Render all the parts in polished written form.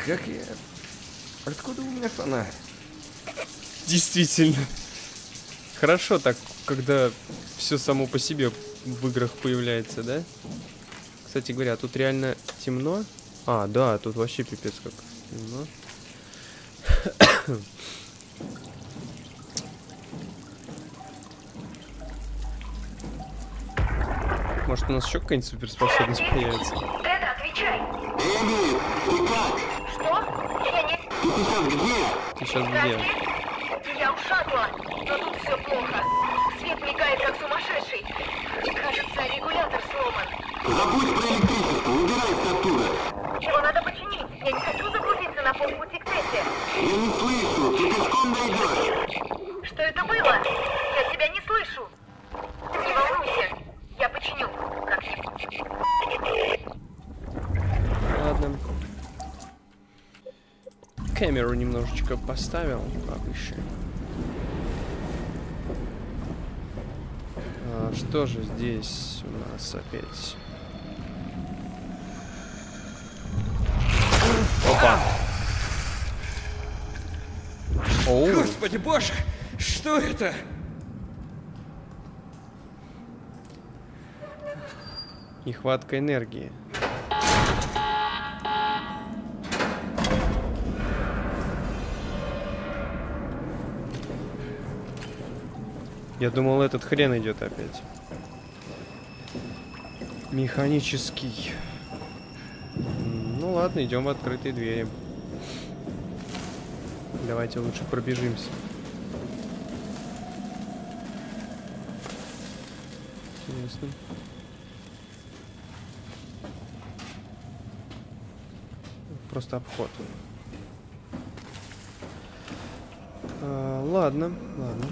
Как я... Откуда у меня фонарь? Действительно. Хорошо так, когда все само по себе в играх появляется, да? Кстати говоря, тут реально темно. А, да, тут вообще пипец как темно. Может, у нас еще какая-нибудь суперспособность появится? Это, отвечай. Эми, ты как? Что? Я не... Ты сейчас где? Ты сейчас где? Я у шаттла, но тут все плохо. Свет мигает, как сумасшедший. Кажется, регулятор сломан. Забудь про электричество, убирайся оттуда. Его надо починить. Я не хочу загрузиться на полпути к Тессе. Я не слышу, ты пешком дойдешь. Что это было? Я тебя не слышу. Не волнуйся. Я починю как-нибудь. Ладно. Камеру немножечко поставил, повыше. Что же здесь у нас опять? Опа! Оу! Господи боже! Что это? Нехватка энергии. Я думал, этот хрен идет опять. Механический. Ну ладно, идем в открытые двери. Давайте лучше пробежимся. Интересно. Просто обход. Ладно, ладно.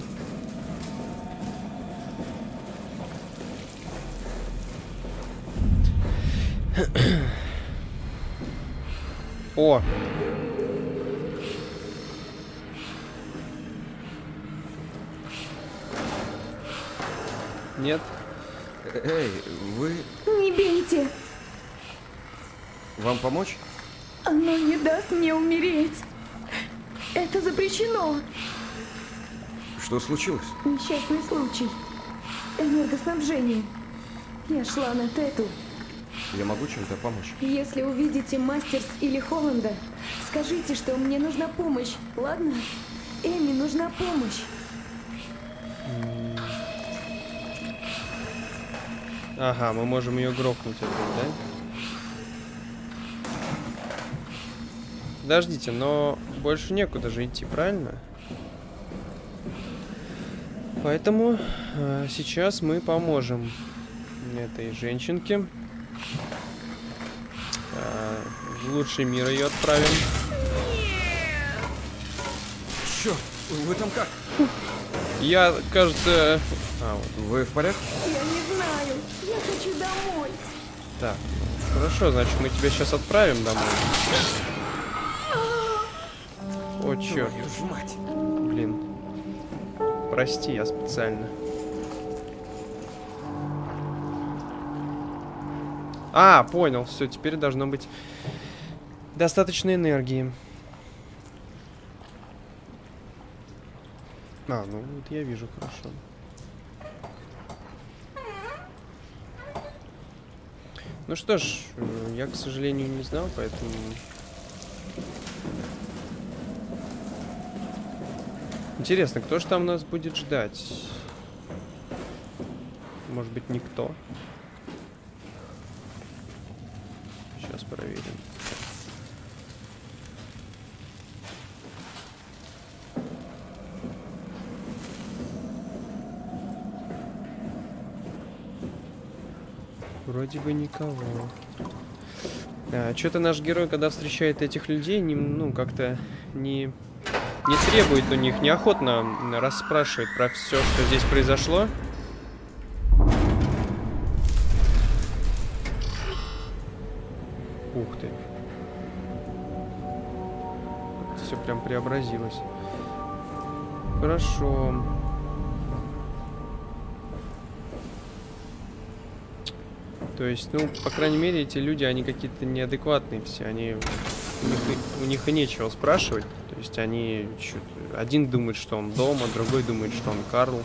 О! Нет? Эй, вы... Не бейте! Вам помочь? Оно не даст мне умереть. Это запрещено. Что случилось? Несчастный случай. Энергоснабжение. Я шла на Тету. Я могу чем-то помочь? Если увидите Мастерс или Холланда, скажите, что мне нужна помощь, ладно? Эми нужна помощь. Ага, мы можем ее грохнуть опять, да? Подождите, но больше некуда же идти, правильно? Поэтому сейчас мы поможем этой женщинке. В лучший мир ее отправим. Чё? Вы там как? Я, кажется... вот. Вы в порядке? Я не знаю. Я хочу домой. Так, хорошо, значит, мы тебя сейчас отправим домой. О, черт. Твою ж мать. Блин. Прости, я специально. А, понял, все, теперь должно быть достаточно энергии. А, ну вот я вижу, хорошо. Ну что ж, я, к сожалению, не знал, поэтому... Интересно, кто же там нас будет ждать? Может быть, никто? Сейчас проверим. Вроде бы никого. Что-то наш герой, когда встречает этих людей, ну, как-то не требует у них, неохотно расспрашивает про все, что здесь произошло. Ух ты. Все прям преобразилось. Хорошо. То есть, ну, по крайней мере, эти люди, они какие-то неадекватные все. Они у них и нечего спрашивать. То есть они... Один думает, что он дома, другой думает, что он Карл.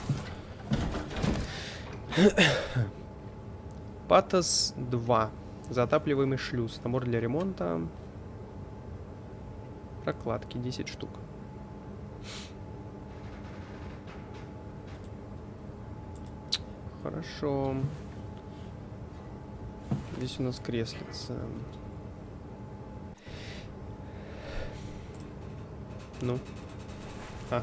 Патос 2. Затапливаемый шлюз. Набор для ремонта. Прокладки 10 штук. Хорошо. Здесь у нас креслица. Ну. Ага.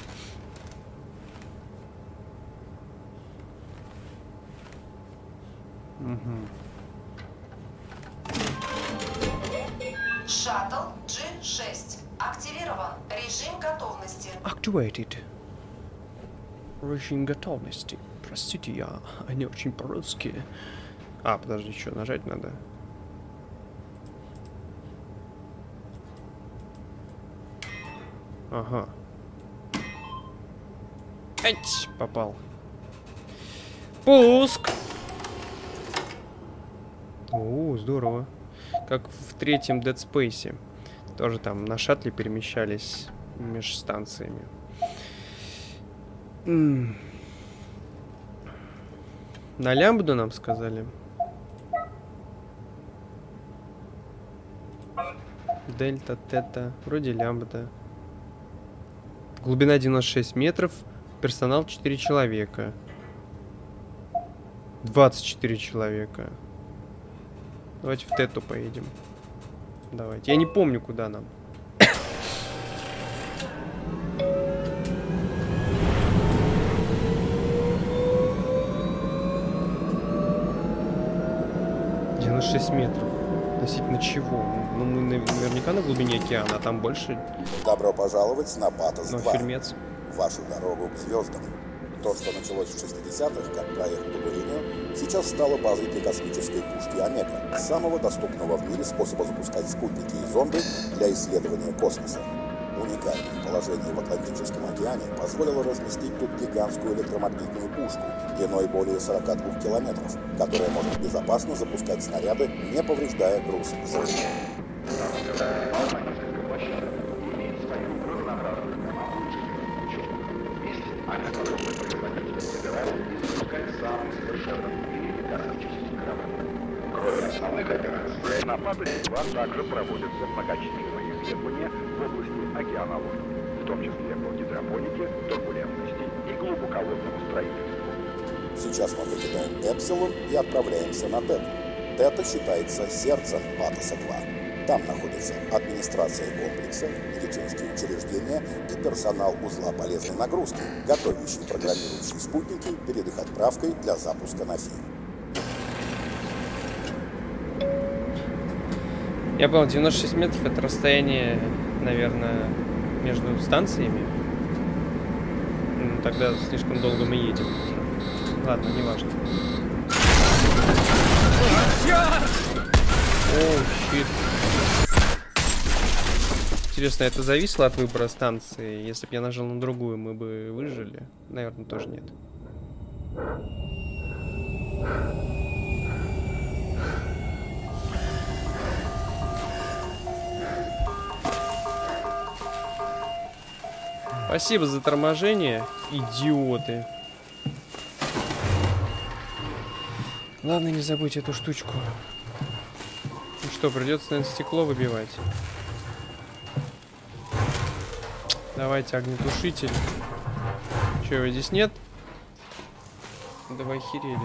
Угу. Шаттл G6 активирован. Режим готовности. Activated. Режим готовности. Простите, я не очень по-русски. А, подожди, что, нажать надо? Ага. Эть, попал. Пуск! О, здорово. Как в третьем Dead Space. Тоже там на шаттле перемещались между станциями. На лямбду нам сказали. Дельта, тета. Вроде лямбда. Глубина 96 метров. Персонал 4 человека. 24 человека. Давайте в тету поедем. Давайте. Я не помню, куда нам. На 6 метров. Относительно чего? Ну, мы наверняка на глубине океана, а там больше. Добро пожаловать на Патос 2. Ну, фильмец. Вашу дорогу к звездам. То, что началось в 60-х, как проект по бурению, сейчас стало базой для космической пушки Омега, самого доступного в мире способа запускать спутники и зонды для исследования космоса. Уникальное положение в Атлантическом океане позволило разместить тут гигантскую электромагнитную пушку длиной более 42 километров, которая может безопасно запускать снаряды, не повреждая груз взрыва. Кроме основных операций, на Патосе 2 также проводятся многочисленные исследования в области океанологии, в том числе по гидропонике, турбулентности и глубоководному строительству. Сейчас мы покидаем Эпсилон и отправляемся на Тету. Тета считается сердцем Патоса 2. Там находится администрация комплекса, медицинские учреждения и персонал узла полезной нагрузки, готовящий программирующие спутники перед их отправкой для запуска на Фи. Я понял, 96 метров это расстояние, наверное, между станциями. Ну, тогда слишком долго мы едем. Ладно, не важно. Оу, щит. Интересно, это зависело от выбора станции? Если бы я нажал на другую, мы бы выжили? Наверное, тоже нет. Спасибо за торможение, идиоты. Главное, не забудь эту штучку. Ну что, придется, наверное, стекло выбивать. Давайте огнетушитель. Че, его здесь нет? Да вы охерели.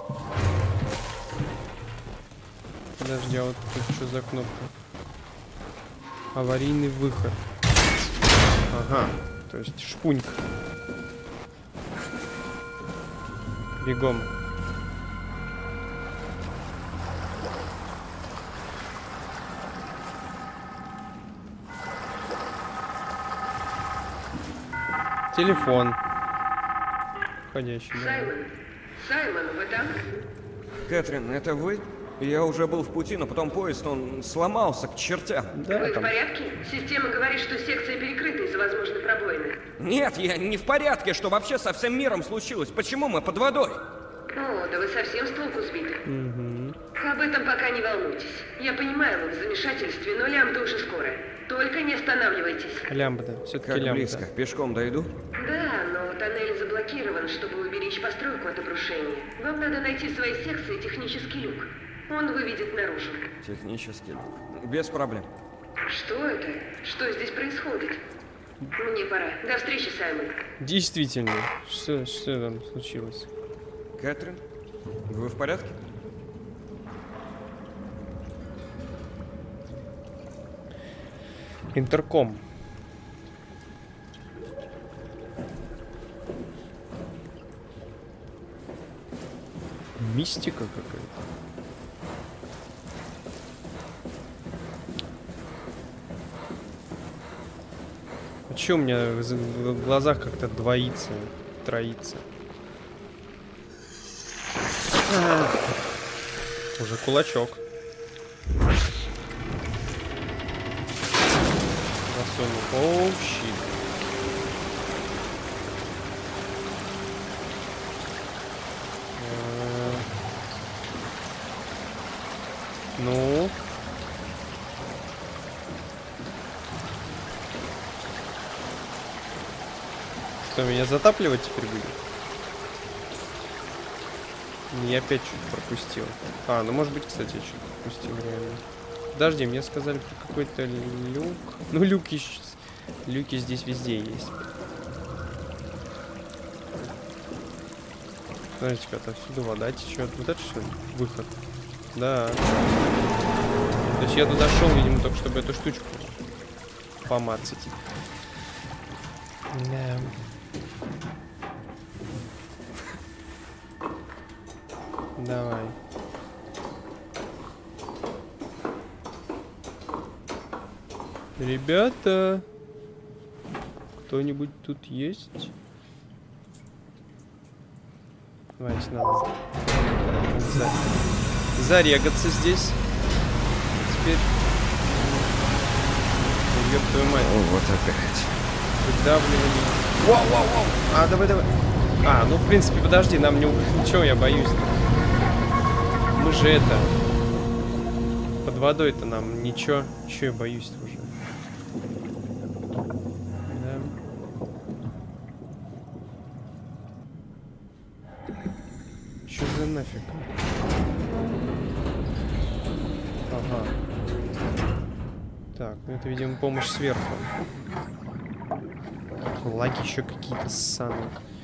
Подожди, а вот тут что за кнопка? Аварийный выход. Ага, то есть шпуньк. Бегом. Телефон. Входящий. Саймон, вы там? Кэтрин, это вы? Я уже был в пути, но потом поезд, он сломался к чертям. Да, Вы в там. порядке? Система говорит, что секция перекрыта из-за возможной пробоины. Нет, я не в порядке. Что вообще со всем миром случилось? Почему мы под водой? О, да вы совсем с толку сбиты. Об этом пока не волнуйтесь. Я понимаю, вы в замешательстве, но лямбда уже скоро. Только не останавливайтесь. Лямбда. Все-таки Как лямбда. близко? Пешком дойду? Да, но тоннель заблокирован, чтобы уберечь постройку от обрушения. Вам надо найти свои секции и технический люк. Он выведет наружу. Технический люк. Без проблем. Что это? Что здесь происходит? Мне пора. До встречи, Саймон. Действительно. Что там случилось? Кэтрин, вы в порядке? Интерком. Мистика какая-то. А чё у меня в глазах как-то двоится, троится? Уже кулачок. Засунул. Оу, щит. Ну. Что, меня затапливать теперь будет? Я опять что-то пропустил. А, ну может быть, кстати, я что-то пропустил реально. Подожди, мне сказали про какой-то люк. Ну, люки здесь везде есть. Смотрите-ка, отсюда вода течет. Вот это что ли? Выход. Да. То есть я туда шел, видимо, только чтобы эту штучку помацать. Да. Давай. Ребята, кто-нибудь тут есть? Давайте надо зарегаться здесь. Теперь. Ёб твою мать. Вот опять. Выдавливание. Вау. А, давай. А, ну в принципе, подожди, нам не... Чего я боюсь? Мы же это... Под водой-то нам ничего. Чего я боюсь-то уже? Да. Чё за нафиг? Ага. Так, ну это, видимо, помощь сверху. Лаги еще какие-то ссаные.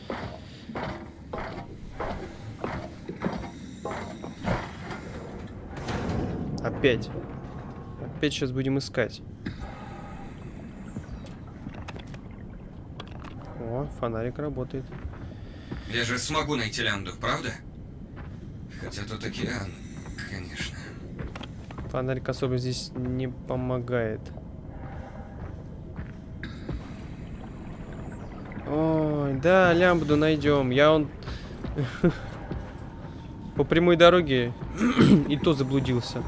Опять сейчас будем искать. О, фонарик работает. Я же смогу найти лямбду, правда? Хотя тут океан, конечно. Фонарик особо здесь не помогает. Ой, да, лямбду найдем. Я он по прямой дороге и то заблудился.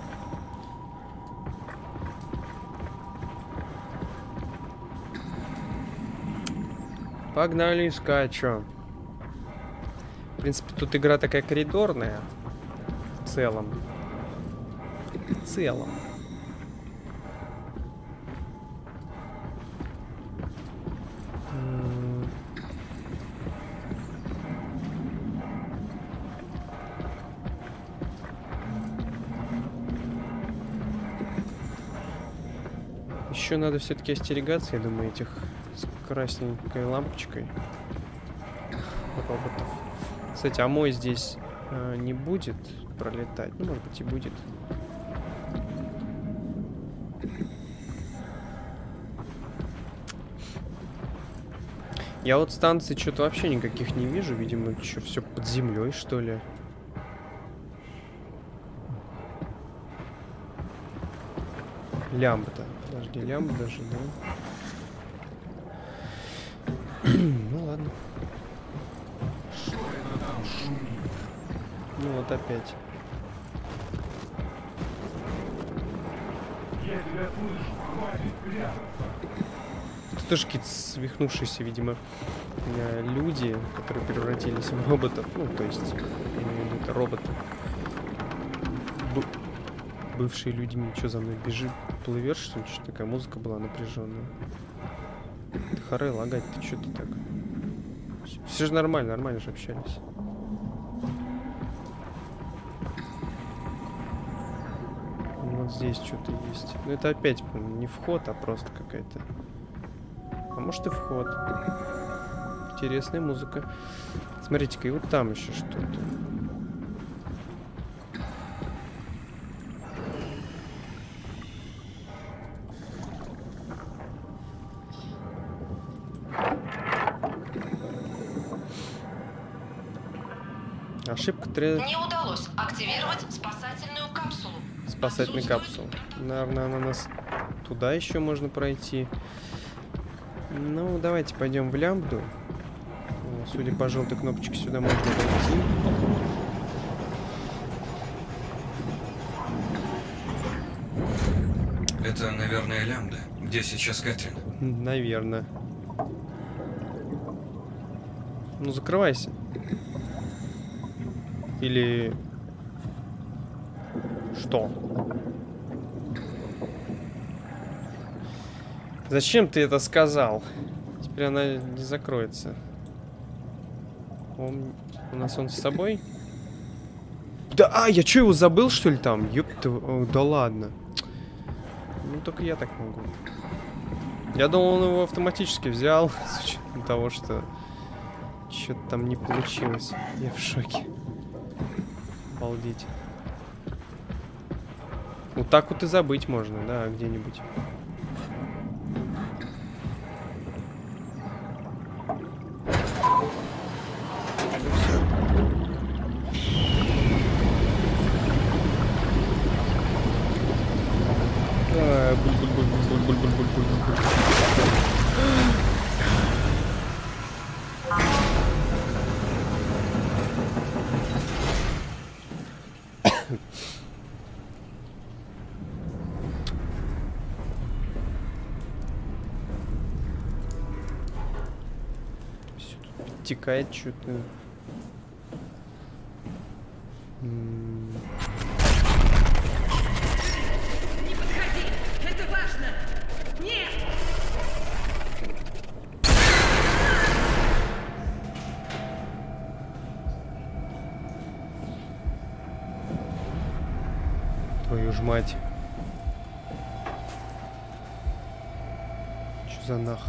Погнали искать, чё. В принципе, тут игра такая коридорная. В целом. Еще надо все-таки остерегаться, я думаю, этих с красненькой лампочкой роботов. Кстати, а мой здесь не будет пролетать. Ну, может быть, и будет. Я вот станций что-то вообще никаких не вижу. Видимо, что все под землей, что ли. Лямбда. Подожди, лямбда же, да? Ну ладно. Ну вот опять. Тут тоже какие-то свихнувшиеся, видимо, люди, которые превратились в роботов. Ну, то есть, это роботы. бывшие людьми. Что за мной бежит? Плывешь, что ли? Что такая музыка была напряженная? Ты харе лагать, ты что ты так? Все же нормально, нормально же общались. Вот здесь что-то есть. Ну это опять, по-моему, не вход, а просто какая-то. А может и вход. Интересная музыка. Смотрите-ка, и вот там еще что-то. Ошибка 3. Не удалось активировать спасательную капсулу. Спасательный капсул. Наверное, она нас туда еще можно пройти. Ну, давайте пойдем в лямбду. Судя по желтой кнопочке, сюда можно пройти. Это, наверное, лямбда. Где сейчас Кэтрин? Наверное. Ну, закрывайся. Или... Что? Зачем ты это сказал? Теперь она не закроется. У нас он с собой? Да, я что, его забыл, что ли, там? Ёпта, да ладно. Ну, только я так могу. Я думал, он его автоматически взял, с учетом того, что что-то там не получилось. Я в шоке. Обалдеть. Вот так вот и забыть можно, да, где-нибудь. Текает что-то. Не подходи! Это важно! Нет! Твою ж мать. Чё за нах?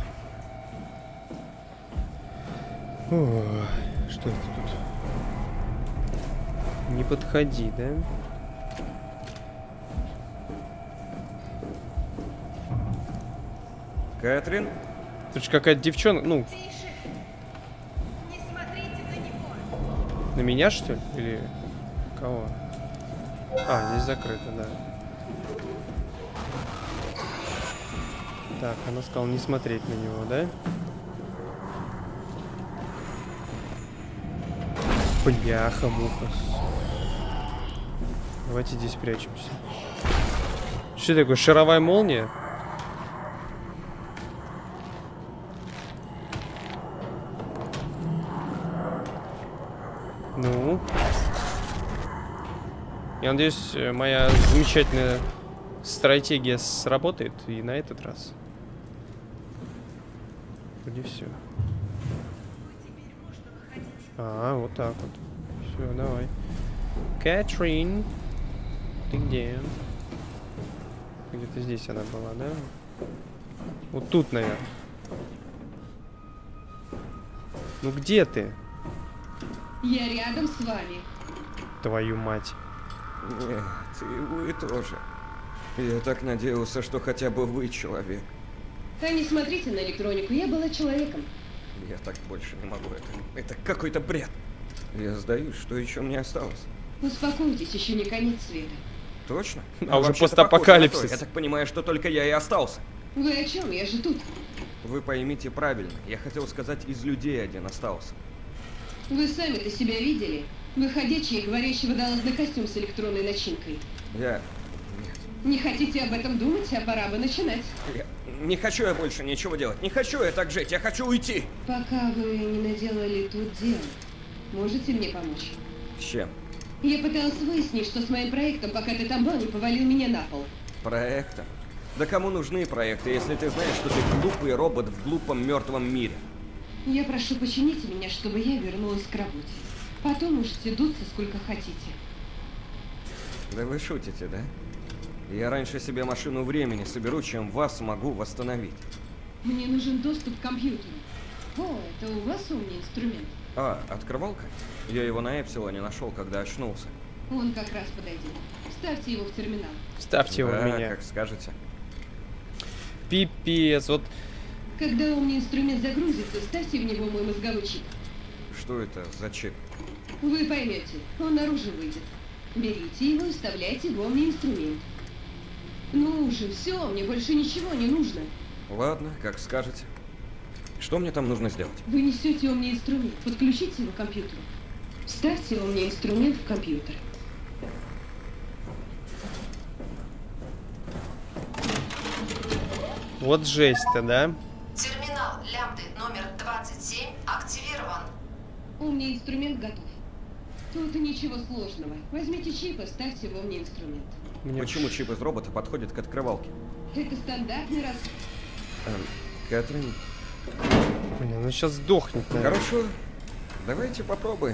О, что это тут? Не подходи, да? Кэтрин? Тут же какая-то девчонка, ну... Тише! Не смотрите на него! На меня, что ли? Или кого? А, здесь закрыто, да. Так, она сказала не смотреть на него, да? Бляха-муха. Давайте здесь прячемся. Что такое, шаровая молния? Ну? Я надеюсь, моя замечательная стратегия сработает и на этот раз. Вроде все. А, вот так вот. Все, давай. Кэтрин, ты где? Где-то здесь она была, да? Вот тут, наверное. Ну где ты? Я рядом с вами. Твою мать. Нет, и вы тоже. Я так надеялся, что хотя бы вы человек. Да не смотрите на электронику, я была человеком. Я так больше не могу. Это какой-то бред. Я сдаюсь, что еще мне осталось. Успокойтесь, еще не конец света. Точно? А уже вообще-то постапокалипсис. похоже на то. Я так понимаю, что только я и остался. Вы о чем? Я же тут. Вы поймите правильно. Я хотел сказать, из людей один остался. Вы сами-то себя видели? Вы ходячий и говорящий водолазный костюм с электронной начинкой. Нет. Не хотите об этом думать, а пора бы начинать. Не хочу я больше ничего делать. Не хочу я так жить. Я хочу уйти. Пока вы не наделали тут дел, можете мне помочь? С чем? Я пыталась выяснить, что с моим проектом, пока ты там был, не повалил меня на пол. Проектом? Да кому нужны проекты, если ты знаешь, что ты глупый робот в глупом мертвом мире? Я прошу, почините меня, чтобы я вернулась к работе. Потом можете дуться сколько хотите. Да вы шутите, да? Я раньше себе машину времени соберу, чем вас смогу восстановить. Мне нужен доступ к компьютеру. О, это у вас умный инструмент. А, открывалка? Я его на Эпсилоне нашел, когда очнулся. Он как раз подойдет. Вставьте его в терминал. Вставьте его в Да, меня. как скажете. Пипец, вот. Когда умный инструмент загрузится, вставьте в него мой мозговой чип. Что это за чип? Вы поймете, он наружу выйдет. Берите его и вставляйте в умный инструмент. Ну уже, все, мне больше ничего не нужно. Ладно, как скажете. Что мне там нужно сделать? Вы несете умный инструмент, подключите его к компьютеру. Вставьте умный инструмент в компьютер. Вот жесть-то, да? Терминал лямбды номер 27 активирован. Умный инструмент готов. Тут ничего сложного. Возьмите чип и вставьте в умный инструмент. Мне... Почему чип из робота подходит к открывалке? Это стандартный раз. Кэтрин, Блин, ну сейчас сдохнет, наверное. хорошо. Давайте попробуем.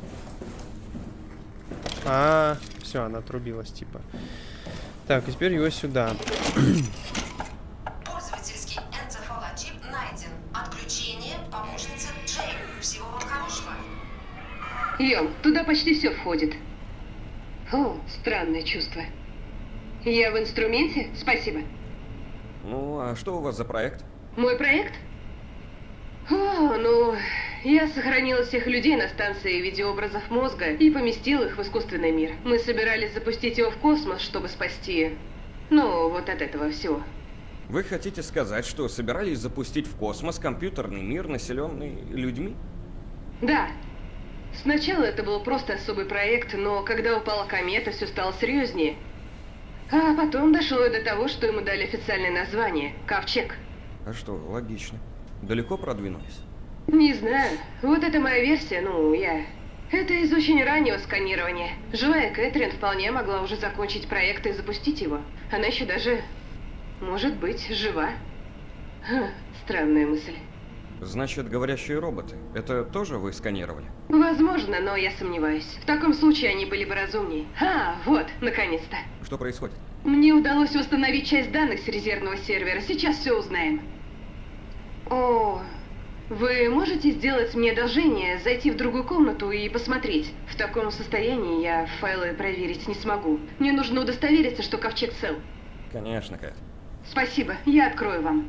А, все, она отрубилась, типа. Так, и теперь его сюда. Пользовательский энцефалочип найден. Отключение помощницы Джейн. Всего вам хорошего. Йом, туда почти все входит. О, странное чувство. Я в инструменте? Спасибо. Ну, а что у вас за проект? Мой проект? О, ну, я сохранила всех людей на станции видеообразов мозга и поместила их в искусственный мир. Мы собирались запустить его в космос, чтобы спасти, ну, вот от этого всего. Вы хотите сказать, что собирались запустить в космос компьютерный мир, населенный людьми? Да. Сначала это был просто особый проект, но когда упала комета, все стало серьезнее. А потом дошло до того, что ему дали официальное название – Ковчег. А что, логично. Далеко продвинулись? Не знаю. Вот это моя версия, ну, Это из очень раннего сканирования. Живая Кэтрин вполне могла уже закончить проект и запустить его. Она еще даже, может быть, жива. Странная мысль. Значит, говорящие роботы. Это тоже вы сканировали? Возможно, но я сомневаюсь. В таком случае они были бы разумнее. Вот, наконец-то. Что происходит? Мне удалось восстановить часть данных с резервного сервера. Сейчас все узнаем. О, вы можете сделать мне одолжение, зайти в другую комнату и посмотреть? В таком состоянии я файлы проверить не смогу. Мне нужно удостовериться, что ковчег цел. Конечно, Кэт. Спасибо, я открою вам.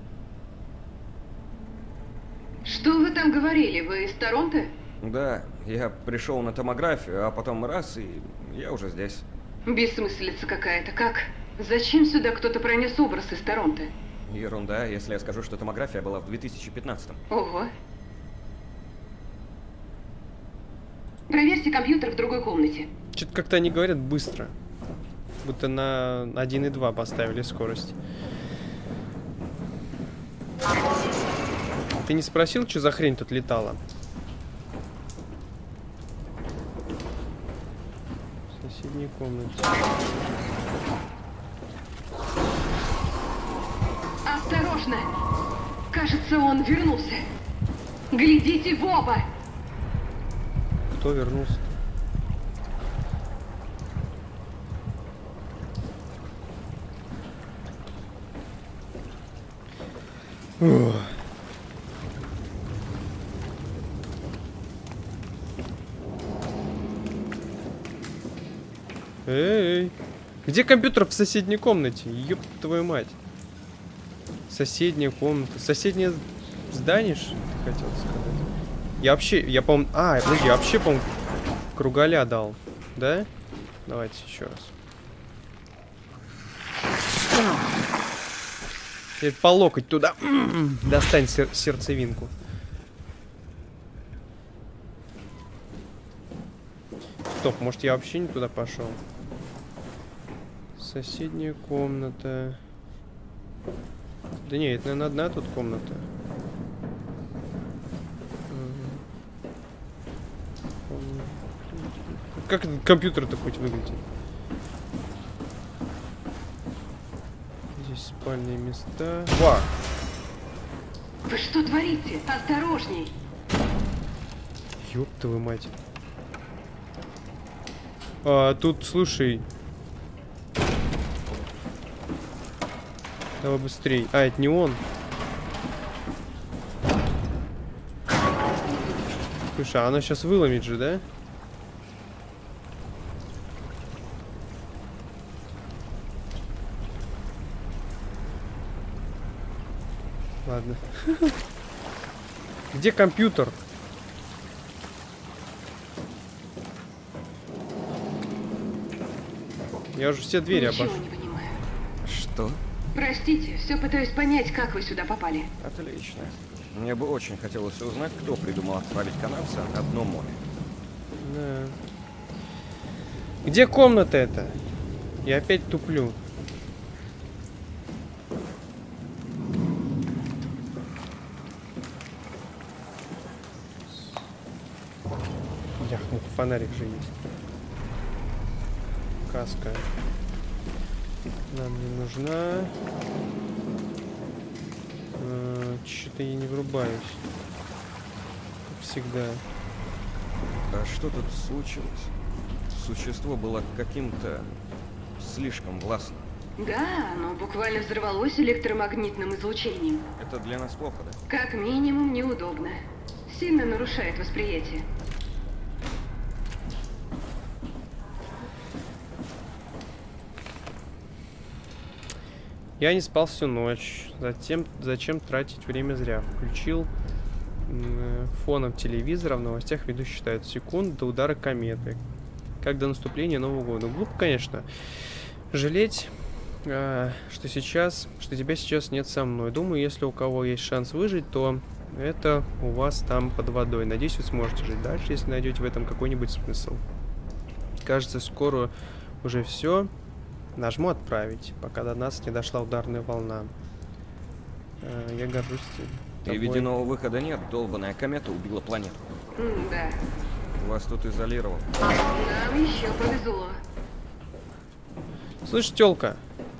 Что вы там говорили? Вы из Торонто? Да, я пришел на томографию, а потом раз, и я уже здесь. Бессмыслица какая-то. Как? Зачем сюда кто-то пронес образ из Торонто? Ерунда, если я скажу, что томография была в 2015-м. Ого. Проверьте компьютер в другой комнате. Что-то как-то они говорят быстро. Будто на 1.2 поставили скорость. Ты не спросил, что за хрень тут летала? В соседней комнате. Осторожно! Кажется, он вернулся. Глядите в оба! Кто вернулся? Ух. Эй, где компьютер в соседней комнате? Ёб твою мать. Соседняя комната. Соседнее здание, что ты хотел сказать? Я, по-моему... подожди, я вообще, по-моему, кругаля дал. Да? Давайте еще раз. И по локоть туда. Достань сердцевинку. Стоп, может я вообще не туда пошел? Соседняя комната. Да не, это, наверное, одна тут комната. как этот компьютер-то хоть выглядит? Здесь спальные места. Ва! Вы что творите? Осторожней! Ёб твою мать. Тут, слушай. Давай быстрей. А, это не он. Слушай, а она сейчас выломит же, да? Ладно. Где компьютер? Я уже все двери Ничего обошел. не понимаю. Что? Простите, все пытаюсь понять, как вы сюда попали. Отлично. Мне бы очень хотелось узнать, кто придумал отправить канадца на дно моря. Да. Где комната эта? Я опять туплю. Яхмух, фонарик же есть. Каска нам не нужна. Что-то я не врубаюсь. Как всегда. А что тут случилось? Существо было каким-то слишком властным. Да, оно буквально взорвалось электромагнитным излучением. Это для нас плохо, да? Как минимум неудобно. Сильно нарушает восприятие. Я не спал всю ночь. Зачем тратить время зря? Включил фоном телевизора. В новостях ведущие считают секунд до удара кометы. Как до наступления Нового года. Глупо, конечно, жалеть, что тебя сейчас нет со мной. Думаю, если у кого есть шанс выжить, то это у вас там под водой. Надеюсь, вы сможете жить дальше, если найдете в этом какой-нибудь смысл. Кажется, скоро уже все. Нажму отправить, пока до нас не дошла ударная волна. Я горжусь тобой. И виденного выхода нет. Долбаная комета убила планету. Да. Вас тут изолировал. Нам еще повезло. Слышь, тёлка.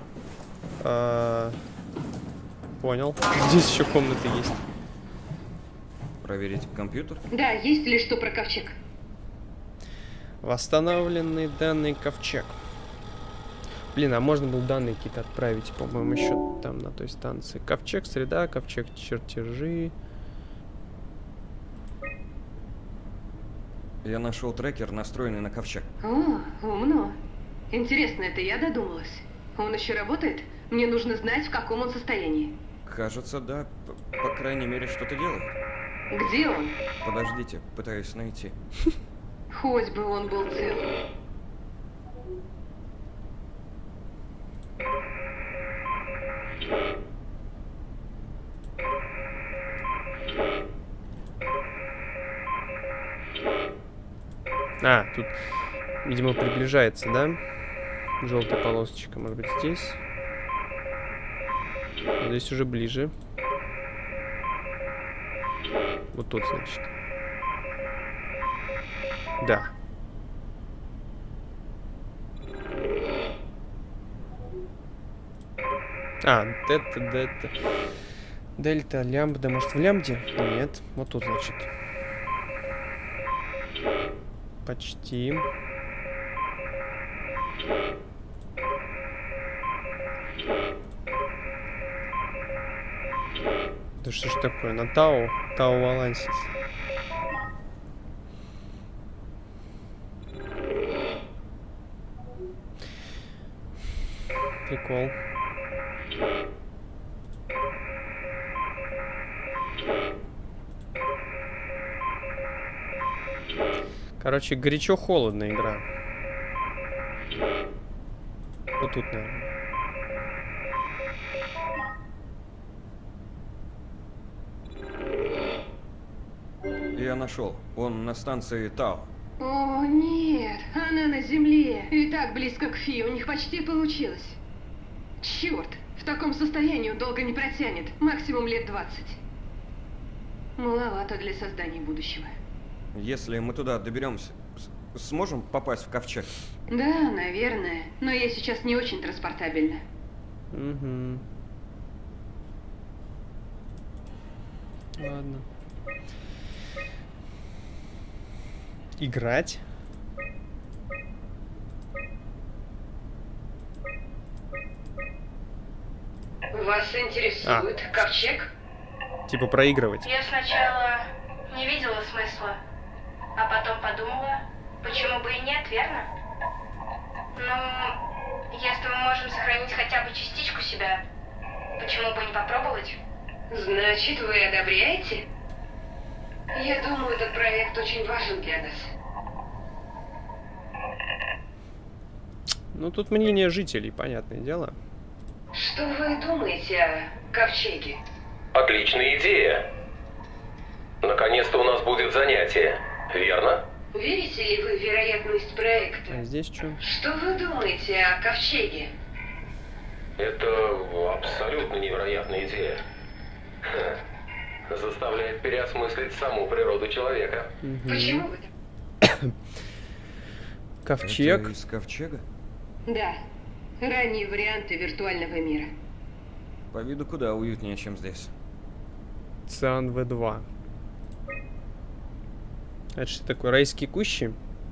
Понял. Здесь еще комната есть. Проверить компьютер? Да, есть ли что про ковчег? Восстановленный данный ковчег. Блин, а можно было данные какие-то отправить, по-моему, еще там на той станции. Ковчег, среда, ковчег, чертежи. Я нашел трекер, настроенный на ковчег. О, умно. Интересно, это я додумалась? Он еще работает? Мне нужно знать, в каком он состоянии. Кажется, да. По крайней мере, что-то делает. Где он? Подождите, пытаюсь найти. Хоть бы он был цел. Тут, видимо, приближается, да? Желтая полосочка, может быть, здесь. Здесь уже ближе. Вот тут, значит. Да. Дельта. Дельта, лямбда. Может, в лямбде? Нет. Вот тут, значит. Почти. Да что ж такое? На Тау? Тау Валансис. Прикол. Короче, горячо-холодная игра. Вот тут, наверное. Я нашел. Он на станции Тау. О, нет, она на земле. И так близко к Фи, у них почти получилось. Черт, в таком состоянии он долго не протянет. Максимум лет 20. Маловато для создания будущего. Если мы туда доберемся, сможем попасть в ковчег? Да, наверное. Но я сейчас не очень транспортабельна. Угу. Ладно. Играть? Вас интересует ковчег? Типа проигрывать. Я сначала не видела смысла, а потом подумала, почему бы и нет, верно? Ну, если мы можем сохранить хотя бы частичку себя, почему бы не попробовать? Значит, вы одобряете? Я думаю, этот проект очень важен для нас. Ну, тут мнение жителей, понятное дело. Что вы думаете о ковчеге? Отличная идея. Наконец-то у нас будет занятие, верно? Верите ли вы в вероятность проекта? А здесь что? Что вы думаете о ковчеге? Это абсолютно невероятная идея. Заставляет переосмыслить саму природу человека. Почему вы? Ковчег. Это из ковчега? Да. Ранние варианты виртуального мира. По виду куда уютнее, чем здесь. Циан В2. Это что такое? Райские кущи?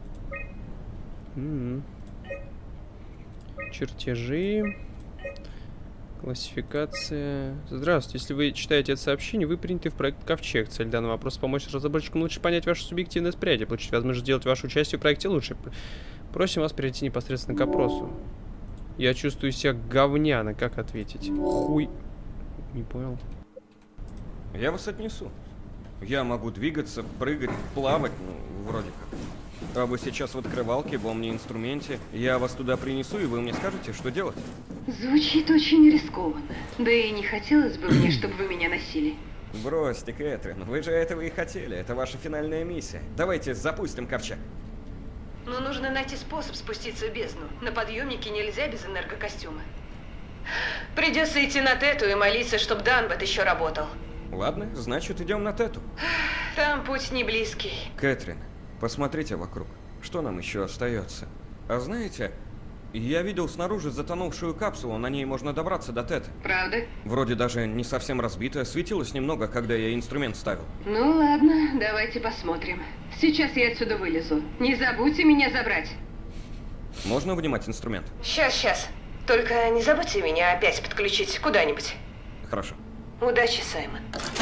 Чертежи. Классификация. Здравствуйте. Если вы читаете это сообщение, вы приняты в проект Ковчег. Цель данного вопроса — помочь разработчикам лучше понять ваше субъективное восприятие, получить возможность сделать ваше участие в проекте лучше. Просим вас перейти непосредственно к опросу. Я чувствую себя говняно. Как ответить? Хуй. Не понял. Я вас отнесу. Я могу двигаться, прыгать, плавать, ну, вроде как. А вы сейчас в открывалке, в Омни-инструменте. Я вас туда принесу, и вы мне скажете, что делать. Звучит очень рискованно. Да и не хотелось бы мне, чтобы вы меня носили. Бросьте, Кэтрин, вы же этого и хотели. Это ваша финальная миссия. Давайте запустим ковчег. Но нужно найти способ спуститься в бездну. На подъемнике нельзя без энергокостюма. Придется идти на Тету и молиться, чтобы Данбет еще работал. Ладно, значит, идем на Тету. Там путь не близкий. Кэтрин, посмотрите вокруг. Что нам еще остается? А знаете, я видел снаружи затонувшую капсулу, на ней можно добраться до Теты. Правда? Вроде даже не совсем разбитая, светилась немного, когда я инструмент ставил. Ну ладно, давайте посмотрим. Сейчас я отсюда вылезу. Не забудьте меня забрать. Можно вынимать инструмент? Сейчас. Только не забудьте меня опять подключить куда-нибудь. Хорошо. Удачи, Саймон.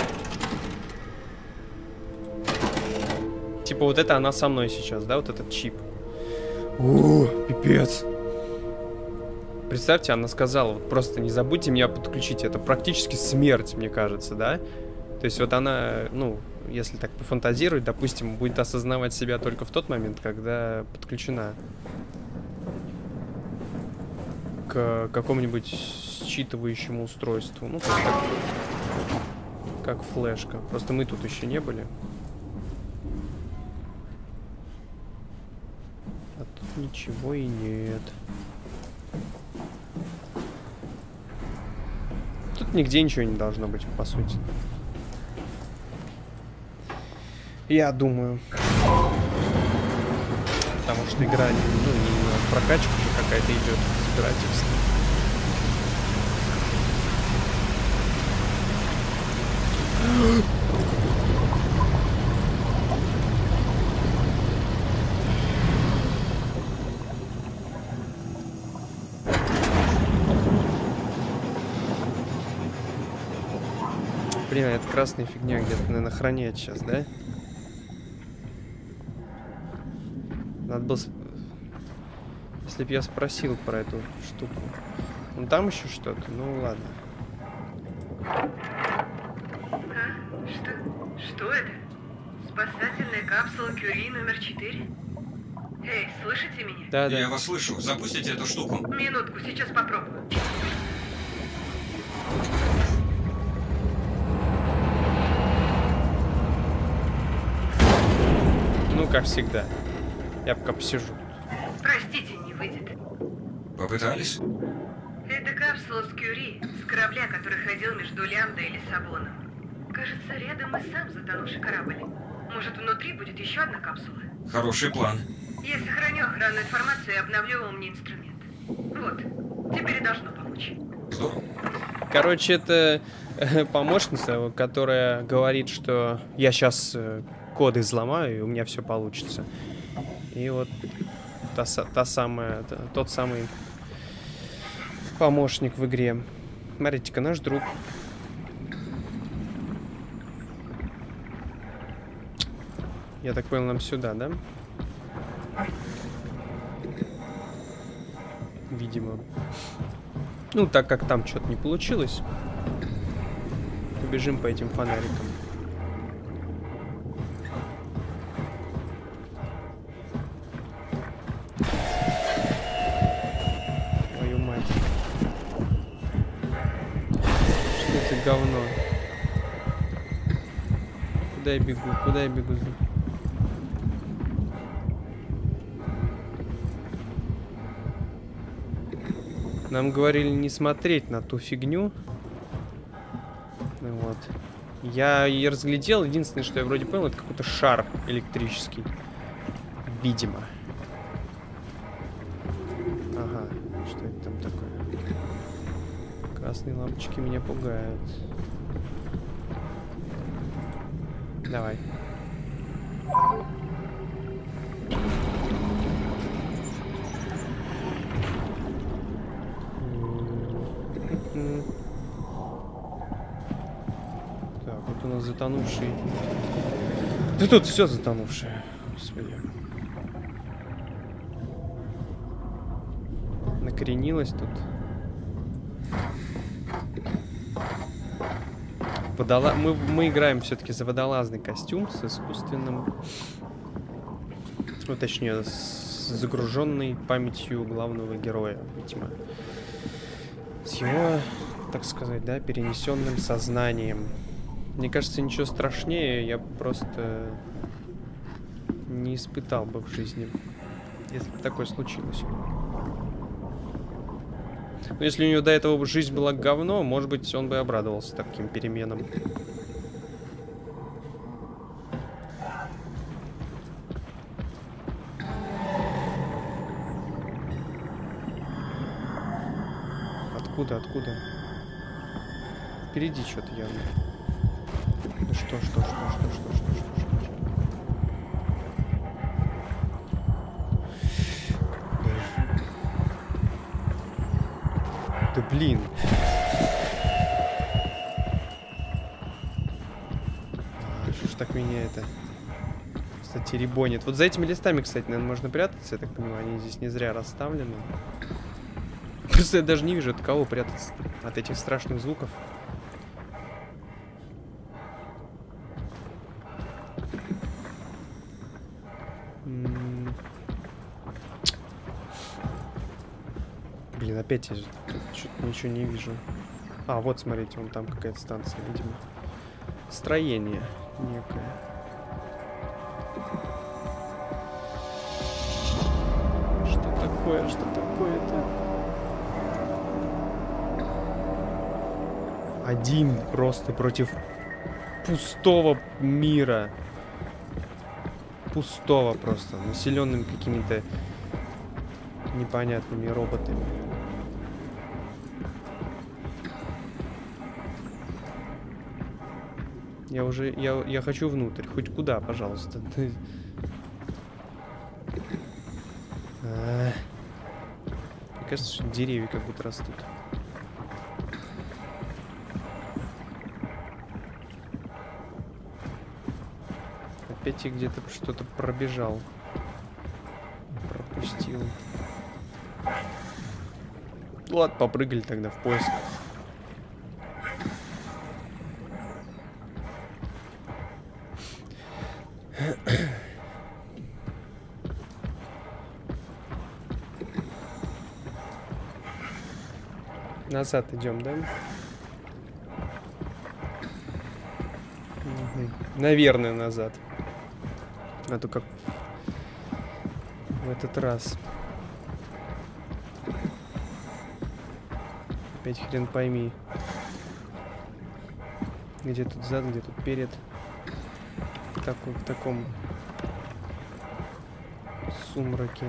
Типа вот это она со мной сейчас, да? Вот этот чип. О, пипец. Представьте, она сказала, вот просто не забудьте меня подключить. Это практически смерть, мне кажется, да? То есть вот она, ну, если так пофантазировать, допустим, будет осознавать себя только в тот момент, когда подключена к какому-нибудь считывающему устройству. Ну, как флешка. Просто мы тут еще не были. А тут ничего и нет. Тут нигде ничего не должно быть, по сути. Я думаю. Потому что игра, ну, не прокачка же какая-то идет, собирательство. Блин, это красная фигня где-то, наверное, хранять сейчас, да? Надо было... Если бы я спросил про эту штуку. Ну там еще что-то, ну ладно. Что это? Спасательная капсула Кюри номер 4? Эй, слышите меня? Да, да. Я вас слышу. Запустите эту штуку. Минутку, сейчас попробую. Ну, как всегда. Я пока посижу. Простите, не выйдет. Попытались? Это капсула с Кюри, с корабля, который ходил между Лямбдой и Лиссабоном. Кажется, рядом и сам затонувший корабль. Может, внутри будет еще одна капсула? Хороший план. Я сохраню охранную информацию и обновлю умный инструмент. Вот, теперь должно помочь. Короче, это помощница, которая говорит, что я сейчас коды взломаю, и у меня все получится. И вот тот самый помощник в игре. Смотрите-ка, наш друг. Я так понял, нам сюда, да? Видимо. Ну, так как там что-то не получилось, побежим по этим фонарикам. Твою мать. Что это говно? Куда я бегу? Куда я бегу? Нам говорили не смотреть на ту фигню. Вот. Я и разглядел. Единственное, что я вроде понял, это какой-то шар электрический. Видимо. Ага. Что это там такое? Красные лампочки меня пугают. Давай. Так, вот у нас затонувший. Да тут все затонувшее. Господи. Накренилось тут. Мы играем все-таки за водолазный костюм с искусственным, ну, точнее, с загруженной памятью главного героя, видимо. С его, так сказать, да, перенесенным сознанием. Мне кажется, ничего страшнее я просто не испытал бы в жизни, если бы такое случилось. Но если у него до этого бы жизнь была говно, может быть, он бы обрадовался таким переменам. Откуда? Впереди что-то явно. Ну что? Да блин. Что ж так меня это... Кстати, ребонит. Вот за этими листами, кстати, наверное, можно прятаться. Я так понимаю, они здесь не зря расставлены. Просто я даже не вижу, от кого прятаться. От этих страшных звуков. Блин, опять я что-то ничего не вижу. А, вот, смотрите, вон там какая-то станция, видимо. Строение некое. Что такое? Что такое-то? Один просто против пустого мира. Пустого просто. Населенным какими-то непонятными роботами. Я хочу внутрь. Хоть куда, пожалуйста. Мне кажется, что деревья как будто растут. Опять я где-то что-то пробежал. Пропустил. Ладно, попрыгали тогда в поисках. Назад идем, да? Угу. Наверное, назад. А то как в этот раз. Опять хрен пойми. Где тут зад, где тут перед. В таком сумраке.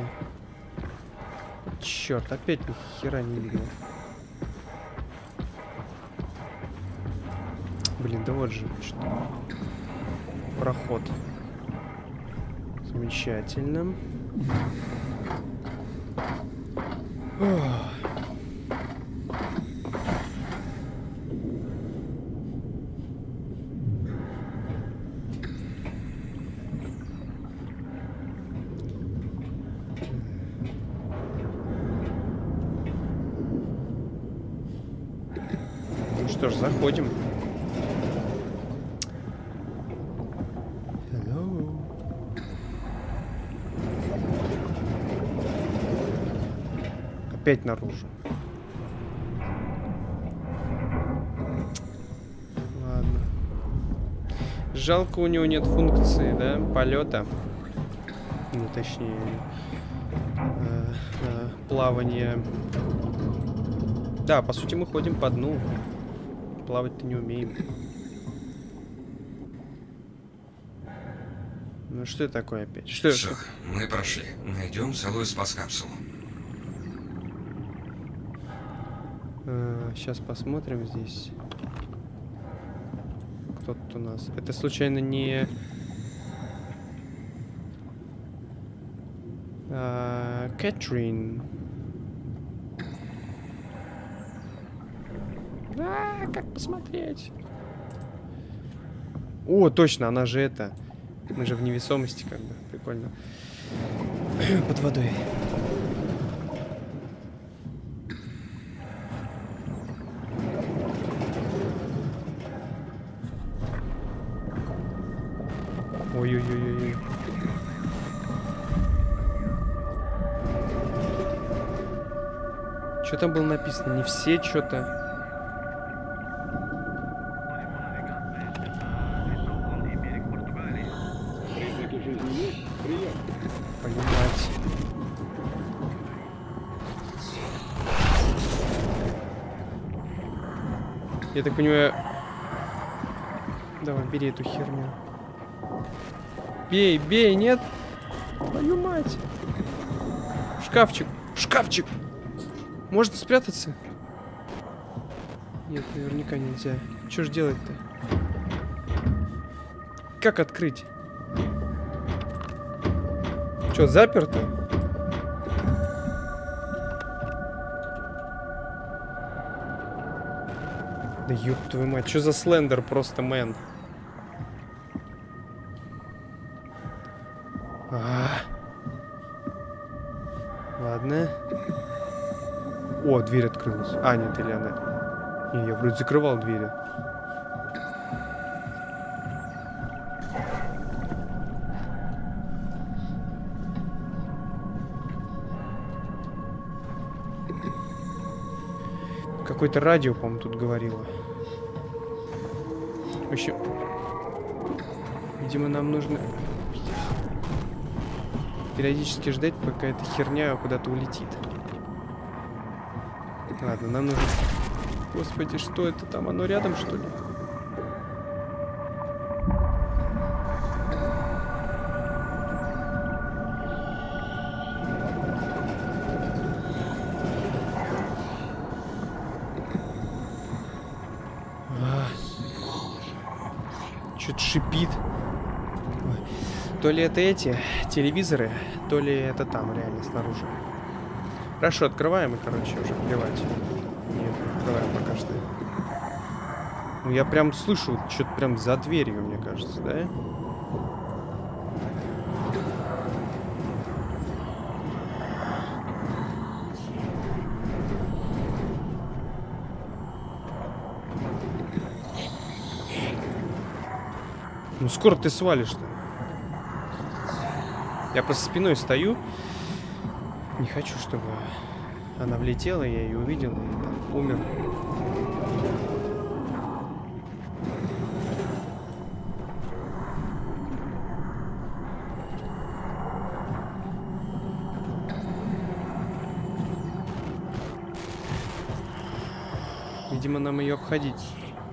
Черт, опять ни хера не видно. Блин, да вот же что. Проход. Замечательно. Ох. Ну что ж, заходим. Hello. Опять наружу. Ладно. Жалко, у него нет функции, да, полета. Ну, точнее, плавания. Да, по сути, мы ходим по дну. Плавать-то не умеем. Ну что это такое опять? Что Все, мы прошли. Найдем целую спас-капсулу. Сейчас посмотрим здесь. Кто тут у нас? Это случайно не... Кэтрин. Да, как посмотреть? О, точно, она же это. Мы же в невесомости, как бы. Прикольно. Под водой. Ой-ой-ой-ой. Что там было написано? Не все что-то. Понимать. Я так понимаю... Давай, бери эту херню. Бей, бей, нет? Твою мать. Шкафчик, шкафчик. Можно спрятаться? Нет, наверняка нельзя. Что ж делать-то? Как открыть? Что, заперто? Да ёб твою мать, что за слендер просто, мэн? Ладно. О, дверь открылась. А, нет, или она... Не, я вроде закрывал двери. Какое-то радио, по-моему, тут говорило. В общем, видимо, нам нужно периодически ждать, пока эта херня куда-то улетит. Ладно, нам нужно... Господи, что это там? Оно рядом, что ли? Что-то шипит. То ли это эти телевизоры, то ли это там реально снаружи. Хорошо, открываем и, короче, уже плевать. Нет, открываем пока что. Ну, я прям слышу что-то прям за дверью, мне кажется, да? Ну, скоро ты свалишь-то. Я просто спиной стою. Не хочу, чтобы она влетела, я ее увидел и там умер. Видимо, нам ее обходить.